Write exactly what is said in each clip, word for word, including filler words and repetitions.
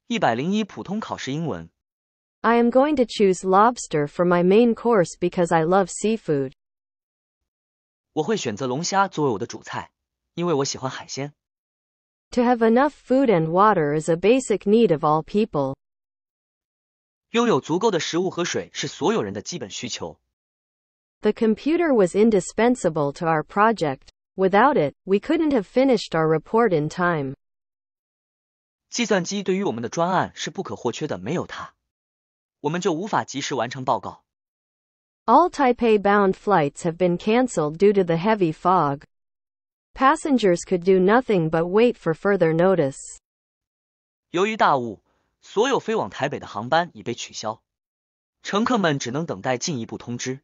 一百零一普通考试英文。 I am going to choose lobster for my main course because I love seafood. 我会选择龙虾作为我的主菜，因为我喜欢海鲜。 To have enough food and water is a basic need of all people. 拥有足够的食物和水是所有人的基本需求。 The computer was indispensable to our project. Without it, we couldn't have finished our report in time. 计算机对于我们的专案是不可或缺的，没有它，我们就无法及时完成报告。 All Taipei-bound flights have been cancelled due to the heavy fog. Passengers could do nothing but wait for further notice. 由于大雾，所有飞往台北的航班已被取消，乘客们只能等待进一步通知。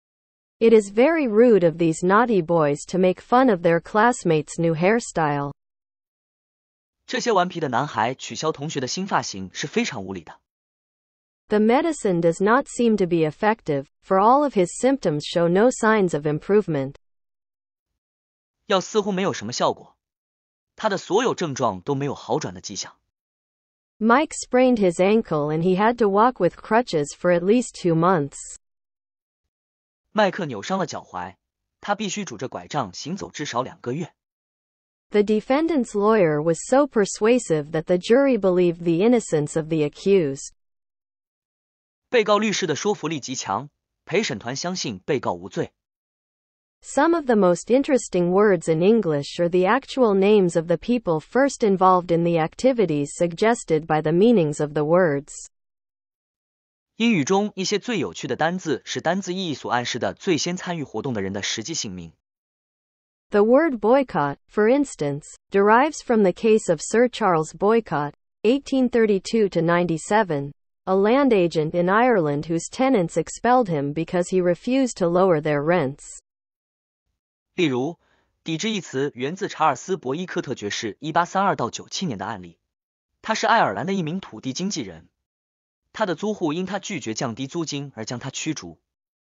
It is very rude of these naughty boys to make fun of their classmates' new hairstyle. 这些顽皮的男孩取消同学的新发型是非常无理的。 The medicine does not seem to be effective, for all of his symptoms show no signs of improvement. 药似乎没有什么效果，他的所有症状都没有好转的迹象。 Mike sprained his ankle and he had to walk with crutches for at least two months. 麦克扭伤了脚踝，他必须拄着拐杖行走至少两个月。 The defendant's lawyer was so persuasive that the jury believed the innocence of the accused. 被告律师的说服力极强，陪审团相信被告无罪。 Some of the most interesting words in English are the actual names of the people first involved in the activities suggested by the meanings of the words. 英语中一些最有趣的单字是单字意义所暗示的最先参与活动的人的实际姓名。 The word boycott, for instance, derives from the case of Sir Charles Boycott, eighteen thirty-two to ninety-seven, a land agent in Ireland whose tenants expelled him because he refused to lower their rents. 例如，抵制一词源自查尔斯·伯伊科特爵士一八三二到九七年的案例。他是爱尔兰的一名土地经纪人，他的租户因他拒绝降低租金而将他驱逐。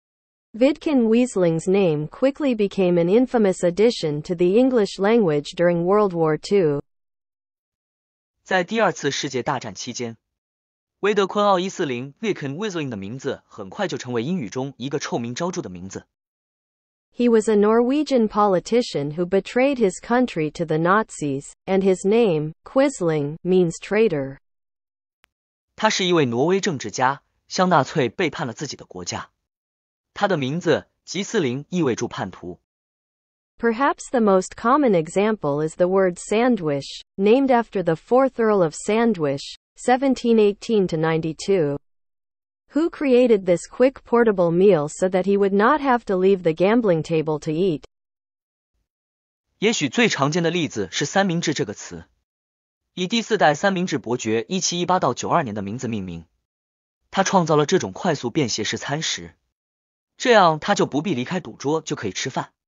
Vidkun Wiesling's name quickly became an infamous addition to the English language during World War Two. 在第二次世界大战期间，威德昆奥伊斯林 Vidkun Wisling 的名字很快就成为英语中一个臭名昭著的名字。 He was a Norwegian politician who betrayed his country to the Nazis, and his name, Quisling, means traitor. 他是一位挪威政治家，向纳粹背叛了自己的国家。他的名字吉斯林意味着叛徒。 Perhaps the most common example is the word sandwich, named after the fourth Earl of Sandwich, seventeen eighteen to ninety-two. Who created this quick portable meal so that he would not have to leave the gambling table to eat? 也许最常见的例子是三明治这个词，以第四代三明治伯爵一七一八到九二年的名字命名。他创造了这种快速便携式餐食，这样他就不必离开赌桌就可以吃饭。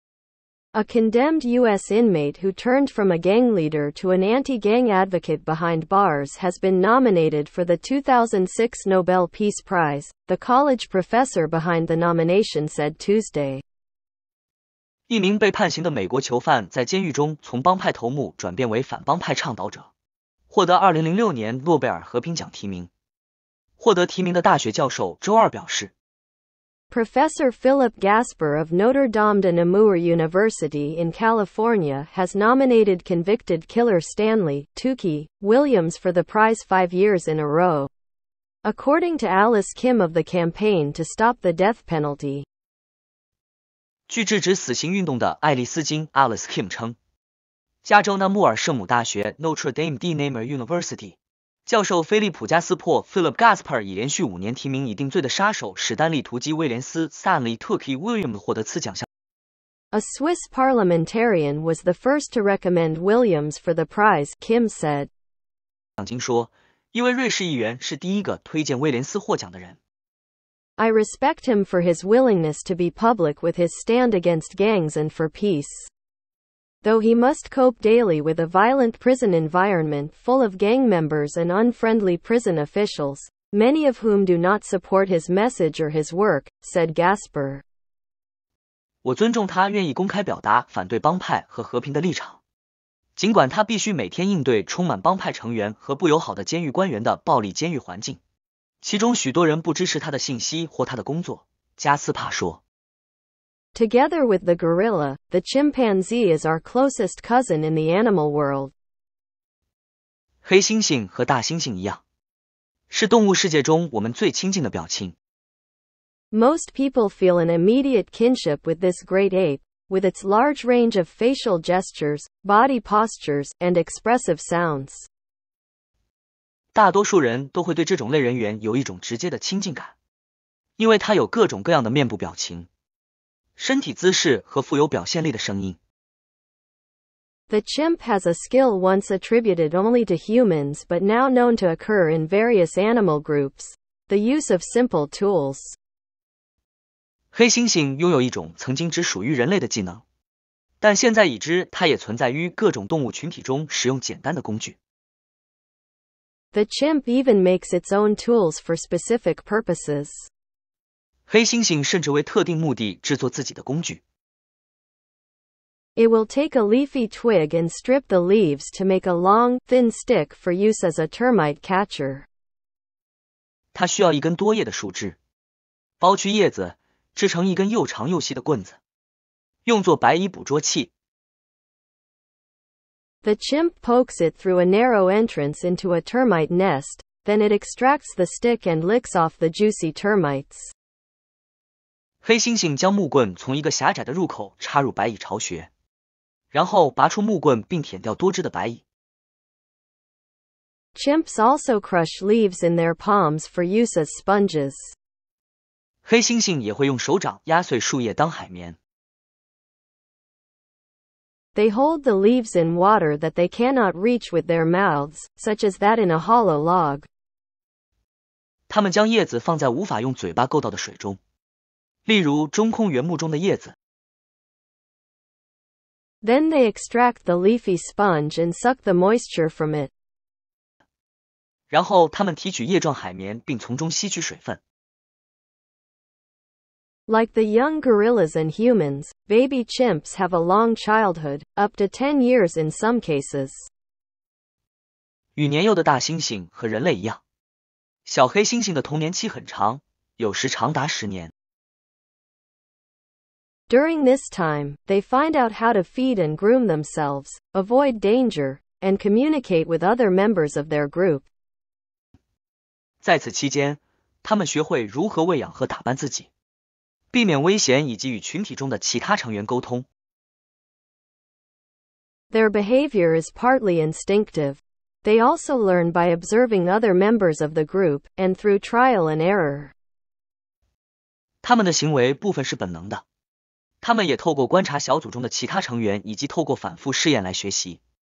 A condemned U S inmate who turned from a gang leader to an anti-gang advocate behind bars has been nominated for the two thousand six Nobel Peace Prize, the college professor behind the nomination said Tuesday. 一名被判刑的美国囚犯在监狱中从帮派头目转变为反帮派倡导者，获得二零零六年诺贝尔和平奖提名。获得提名的大学教授周二表示， Professor Philip Gasper of Notre Dame de Namur University in California has nominated convicted killer Stanley Tookie Williams for the prize five years in a row. According to Alice Kim of the Campaign to Stop the Death Penalty. 据制止死刑运动的爱丽丝金 Alice Kim 称，加州纳穆尔圣母大学 Notre Dame de Namur University教授菲利普加斯珀 Philip Gasper 以连续五年提名已定罪的杀手史丹利图基威廉斯 Stanley Tookie Williams 获得此奖项。 A Swiss parliamentarian was the first to recommend Williams for the prize, Kim said. 奖金说，一位瑞士议员是第一个推荐威廉斯获奖的人。 I respect him for his willingness to be public with his stand against gangs and for peace. Though he must cope daily with a violent prison environment full of gang members and unfriendly prison officials, many of whom do not support his message or his work, said Gasper. 我尊重他愿意公开表达反对帮派和和平的立场， 尽管他必须每天应对充满帮派成员和不友好的监狱官员的暴力监狱环境，其中许多人不支持他的信息或他的工作。加斯帕说。 Together with the gorilla, the chimpanzee is our closest cousin in the animal world. 黑猩猩和大猩猩一样，是动物世界中我们最亲近的表亲。 Most people feel an immediate kinship with this great ape, with its large range of facial gestures, body postures, and expressive sounds. 大多数人都会对这种类人猿有一种直接的亲近感，因为它有各种各样的面部表情、身体姿势和富有表现力的声音。 The chimp has a skill once attributed only to humans but now known to occur in various animal groups: the use of simple tools. 黑猩猩拥有一种曾经只属于人类的技能，但现在已知它也存在于各种动物群体中使用简单的工具。 The chimp even makes its own tools for specific purposes. 黑猩猩甚至为特定目的制作自己的工具。 It will take a leafy twig and strip the leaves to make a long, thin stick for use as a termite catcher. 它需要一根多叶的树枝，剥去叶子，制成一根又长又细的棍子，用作白蚁捕捉器。 The chimp pokes it through a narrow entrance into a termite nest, then it extracts the stick and licks off the juicy termites. 黑猩猩将木棍从一个狭窄的入口插入白蚁巢穴，然后拔出木棍并舔掉多汁的白蚁。 Chimps also crush leaves in their palms for use as sponges. 黑猩猩也会用手掌压碎树叶当海绵。 They hold the leaves in water that they cannot reach with their mouths, such as that in a hollow log. 它们将叶子放在无法用嘴巴够到的水中，例如中空原木中的叶子。 Then they extract the leafy sponge and suck the moisture from it. 然后它们提取叶状海绵并从中吸取水分。 Like the young gorillas and humans, baby chimps have a long childhood, up to ten years in some cases. 与年幼的大猩猩和人类一样，小黑猩猩的童年期很长，有时长达十年。 During this time, they find out how to feed and groom themselves, avoid danger, and communicate with other members of their group. 在此期间，他们学会如何喂养和打扮自己，避免危险以及与群体中的其他成员沟通。 Their behavior is partly instinctive. They also learn by observing other members of the group, and through trial and error. 他们的行为部分是本能的，他们也透过观察小组中的其他成员以及透过反复试验来学习。